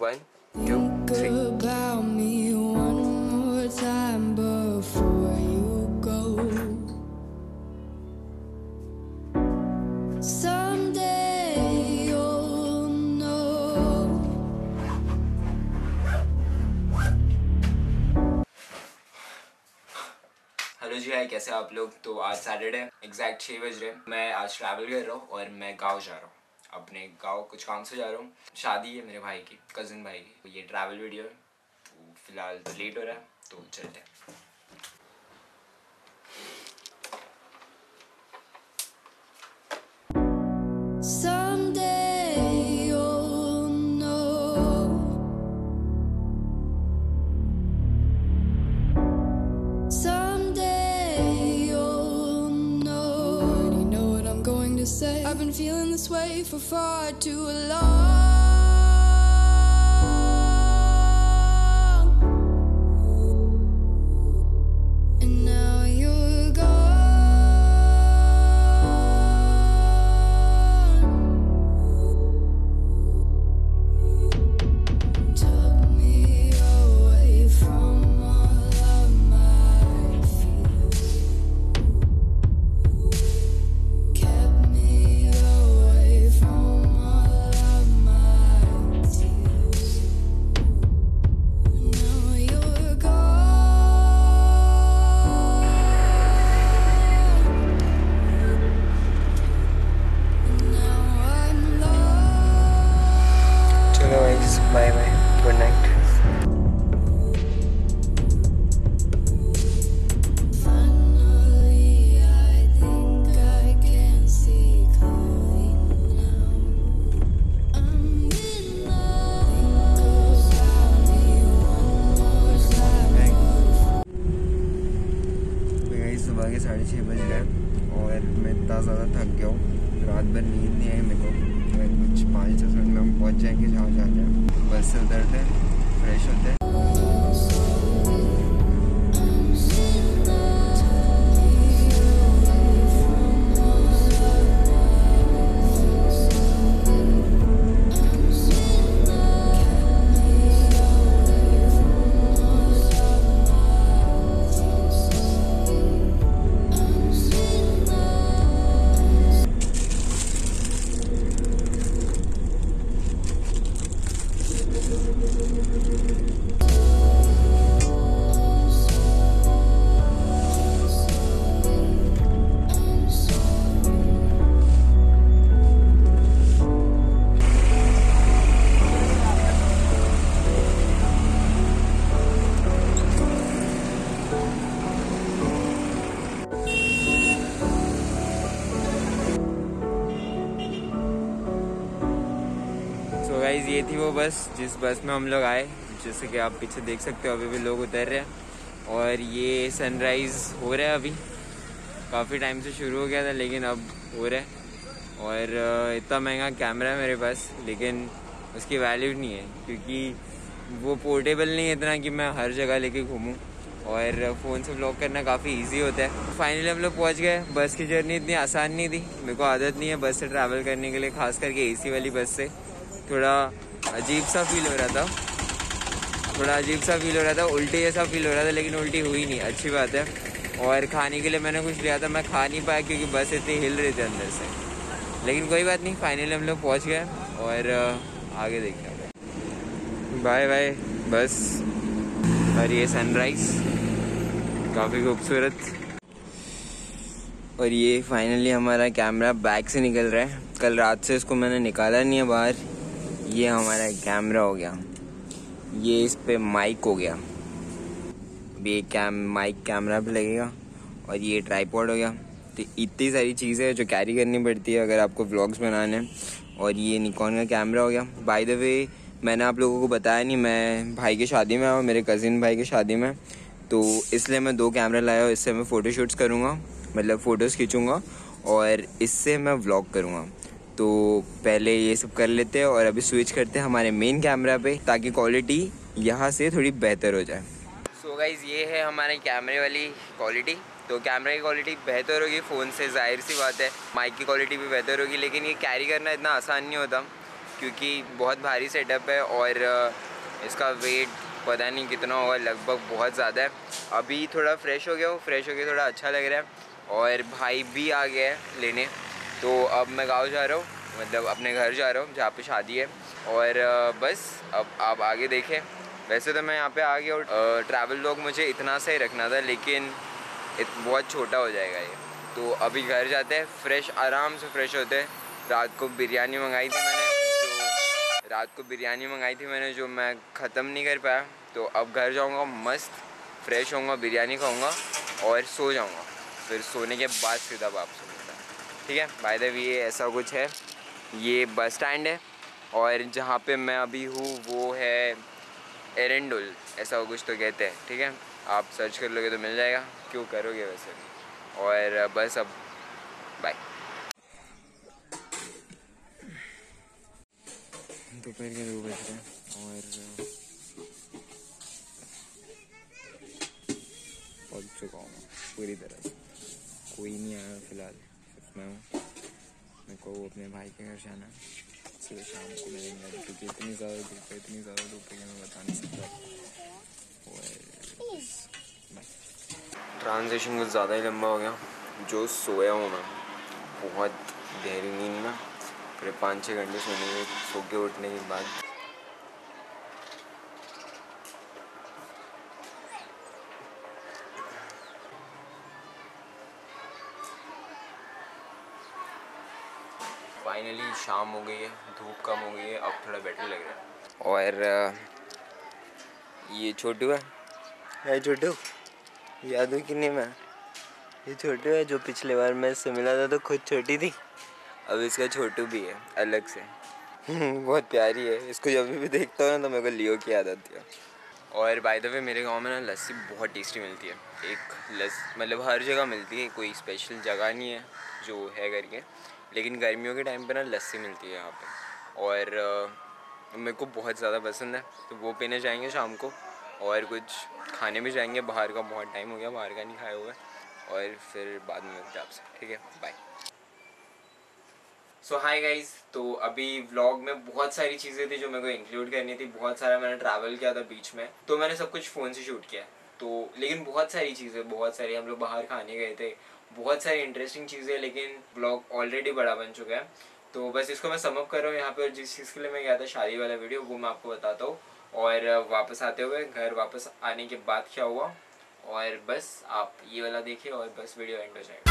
1, 2, 3. About me one more time before you go. Someday you'll know. Hello जी, hi, कैसे आप लोग। तो आज सैटरडे एग्जैक्ट 6 बज रहे हैं। मैं आज ट्रैवल कर रहा हूँ और मैं गाँव जा रहा हूँ। अपने गाँव कुछ काम से जा रहा हूँ। शादी है मेरे भाई की, कज़न भाई की। तो ये ट्रैवल वीडियो है। तो फिलहाल तो लेट हो रहा है, तो चलते हैं। Someday you'll know. Someday you'll know. You know what I'm going to say. I've been feeling this way for far too long. And now you're gone. Took me away from all of my fears. Kept me away from all of my tears. Now you're gone. Now I'm lost. चलो guys, bye bye, good night. Finally, I think I can see clearly now. I'm in love. Think about me one more time. Guys, सुबह के 6:30 बज रहे हैं और मैं इतना ज़्यादा थक गया हूँ। रात भर नींद नहीं आई मेरे को। मैं कुछ 5-10 मिनट में हम पहुँच जाएंगे जहाँ जाना है। बस से उतरते हैं, फ्रेश होते हैं। सो गाइस, ये थी वो बस जिस बस में हम लोग आए। जैसे कि आप पीछे देख सकते हो, अभी भी लोग उतर रहे हैं और ये सनराइज़ हो रहा है। अभी काफ़ी टाइम से शुरू हो गया था लेकिन अब हो रहा है। और इतना महंगा कैमरा है मेरे पास, लेकिन उसकी वैल्यू नहीं है क्योंकि वो पोर्टेबल नहीं है इतना कि मैं हर जगह लेके घूमूं। और फ़ोन से व्लॉग करना काफ़ी इजी होता है। फाइनली हम लोग पहुंच गए। बस की जर्नी इतनी आसान नहीं थी। मेरे को आदत नहीं है बस से ट्रैवल करने के लिए, खास करके एसी वाली बस से। थोड़ा अजीब सा फील हो रहा था, उल्टी जैसा फील हो रहा था, लेकिन उल्टी हुई नहीं, अच्छी बात है। और खाने के लिए मैंने कुछ लिया था, मैं खा नहीं पाया क्योंकि बस इतनी हिल रही थी अंदर से। लेकिन कोई बात नहीं, फाइनली हम लोग पहुँच गए और आगे देखते हैं। बाय बाय बस। और ये सनराइज़ काफ़ी खूबसूरत। और ये फाइनली हमारा कैमरा बैग से निकल रहा है। कल रात से इसको मैंने निकाला नहीं है बाहर। ये हमारा कैमरा हो गया, ये इस पे माइक हो गया। अभी ये माइक कैमरा पे लगेगा और ये ट्राइपॉड हो गया। तो इतनी सारी चीज़ें जो कैरी करनी पड़ती है अगर आपको व्लॉग्स बनाने हैं। और ये निकॉन का कैमरा हो गया। बाय द वे, मैंने आप लोगों को बताया नहीं, मैं भाई की शादी में आया हूँ, मेरे कज़िन भाई की शादी में। तो इसलिए मैं 2 कैमरा लाया हूँ। इससे मैं फ़ोटो शूट्स करूँगा, मतलब फ़ोटोज़ खींचूँगा और इससे मैं व्लॉग करूँगा। तो पहले ये सब कर लेते हैं और अभी स्विच करते हैं हमारे मेन कैमरा पे, ताकि क्वालिटी यहाँ से थोड़ी बेहतर हो जाए। सो गाइज़, ये है हमारे कैमरे वाली क्वालिटी। तो कैमरे की क्वालिटी बेहतर होगी फ़ोन से, जाहिर सी बात है। माइक की क्वालिटी भी बेहतर होगी, लेकिन ये कैरी करना इतना आसान नहीं होता। क्योंकि बहुत भारी सेटअप है और इसका वेट पता नहीं कितना होगा, लगभग बहुत ज़्यादा है। अभी थोड़ा फ्रेश हो गया हूँ, फ्रेश हो गया, थोड़ा अच्छा लग रहा है और भाई भी आ गया है लेने। तो अब मैं गाँव जा रहा हूँ, मतलब अपने घर जा रहा हूँ जहाँ पे शादी है। और बस अब आप आगे देखें। वैसे तो मैं यहाँ पे आ गया और ट्रैवल व्लॉग मुझे इतना सा ही रखना था, लेकिन बहुत छोटा हो जाएगा ये। तो अभी घर जाते हैं, फ्रेश आराम से फ्रेश होते हैं। रात को बिरयानी मंगाई थी मैंने जो मैं ख़त्म नहीं कर पाया। तो अब घर जाऊँगा, मस्त फ्रेश होऊंगा, बिरयानी खाऊँगा और सो जाऊँगा। फिर सोने के बाद सीधा वापस मिलता है, ठीक है। बाय द वे ये ऐसा कुछ है, ये बस स्टैंड है और जहाँ पे मैं अभी हूँ वो है एरेंडुल, ऐसा कुछ तो कहते हैं, ठीक है। आप सर्च कर लोगे तो मिल जाएगा, क्यों करोगे वैसे। और बस अब बाय। दोपहर के 2 बज रहे हैं और पहुँच चुका हूँ पूरी तरह से। कोई नहीं आया फ़िलहाल, सिर्फ मैं हूँ। मेरे को अपने भाई के घर जाना है, सुबह शाम को मिलेंगे क्योंकि इतनी ज़्यादा धूप है कि मैं बता नहीं सकता। ट्रांजिशन कुछ ज़्यादा ही लंबा हो गया। जो सोया हूँ मैं, बहुत गहरी नींद ना, पूरे 5-6 घंटे सो के उठने के बाद फाइनली शाम हो गई है, धूप कम हो गई है, अब थोड़ा बेटर लग रहा है। और ये छोटू है, छोटू याद हो कि नहीं मैं, ये छोटू है जो पिछले बार मैं इससे मिला था तो खुद छोटी थी। अब इसका छोटू भी है अलग से। बहुत प्यारी है, इसको जब भी देखता हूँ ना तो मेरे को लियो की याद आती है। और बाय द वे मेरे गांव में ना लस्सी बहुत टेस्टी मिलती है। मतलब हर जगह मिलती है, कोई स्पेशल जगह नहीं है जो है करके, लेकिन गर्मियों के टाइम पे ना लस्सी मिलती है यहाँ पे और मेरे को बहुत ज़्यादा पसंद है। तो वो पीने जाएंगे शाम को और कुछ खाने भी जाएंगे बाहर का, बहुत टाइम हो गया बाहर का नहीं खाए हुए। और फिर बाद में मिलते हैं आपसे, ठीक है, बाय। सो हाय गाइज, तो अभी व्लॉग में बहुत सारी चीज़ें थी जो मेरे को इंक्लूड करनी थी। बहुत सारा मैंने ट्रैवल किया था बीच में, तो मैंने सब कुछ फ़ोन से शूट किया। तो लेकिन बहुत सारी चीज़ें, बहुत सारी, हम लोग बाहर खाने गए थे, बहुत सारी इंटरेस्टिंग चीज़ें, लेकिन व्लॉग ऑलरेडी बड़ा बन चुका है। तो बस इसको मैं समअप कर रहा हूँ यहाँ पे। और जिस चीज़ के लिए मैं गया था, शादी वाला वीडियो, वो मैं आपको बताता हूँ। और वापस आते हुए घर वापस आने के बाद क्या हुआ, और बस आप ये वाला देखिए और बस वीडियो एंड हो जाएगा।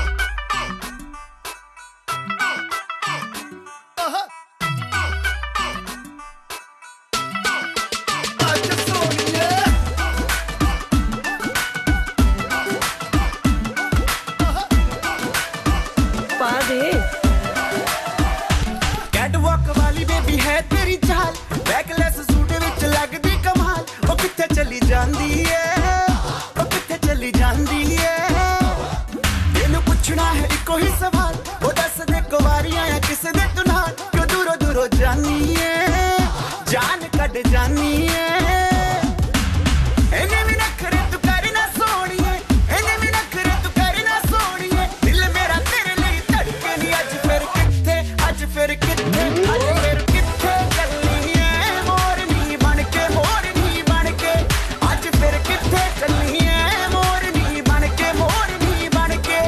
कैटवॉक वाली बेबी है तेरी चाल, बैकलेस सूट विच लगदी कमाल। ओ किथे चली जांदी है, ओ किथे चली जांदी है। तेनू पुछना है इको ही सवाल, ओ दस दे कुवारियां या किस दे तू नाल। क्यों दूरों दूरों जानी है, जान कड जानी है। इन्हें भी नखरे तू करना सोनिए, इन्हें भी नखरे तू करना सोनिए। दिल मेरा तेरे लिए धड़के नी, अज फिर किथे, अज फिर किथे, अज फिर किथे चलनी है मोरनी बनके, मोरनी बनके। अज फिर किथे चलनी है मोरनी बनके, मोरनी बनके।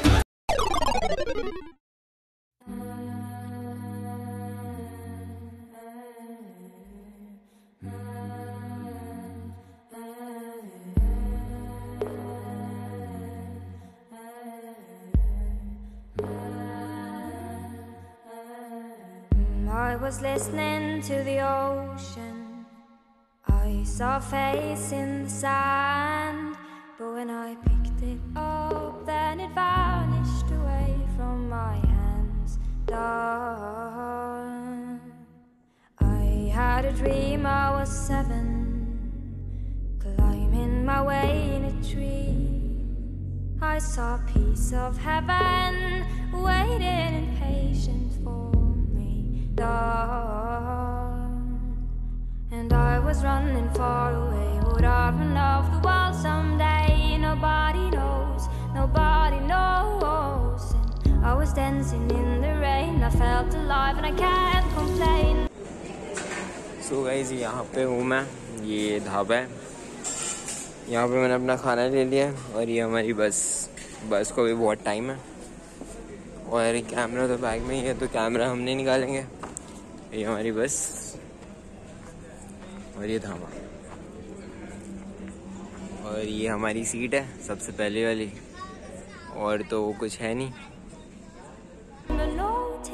I was listening to the ocean. I saw a face in the sand, but when I picked it up, then it vanished away from my hands. Done. I had a dream I was 7, climbing my way in a tree. I saw a piece of heaven waiting in patience for and I was running far away. Would I run off the wall someday? Nobody knows, nobody knows. And I was dancing in the rain. I felt alive and I can't complain. So guys यहाँ पे हूँ मैं, ये ढाबा है, यहाँ पे मैंने अपना खाना ले लिया है और ये हमारी बस को भी बहुत टाइम है और कैमरा तो बैग में ही है तो कैमरा हम नहीं निकालेंगे। ये हमारी बस और ये ढाबा और ये हमारी सीट है सबसे पहले वाली, और तो वो कुछ है नहीं। No,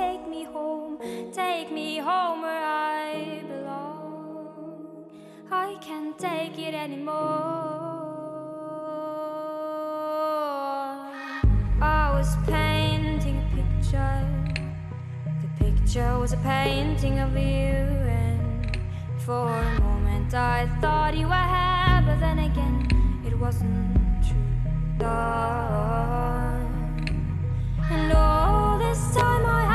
take me home where I belong. I can't take it anymore. I was painting a picture. The picture was a painting of you, and for a moment I thought you were here, but then again it wasn't true. And all this time I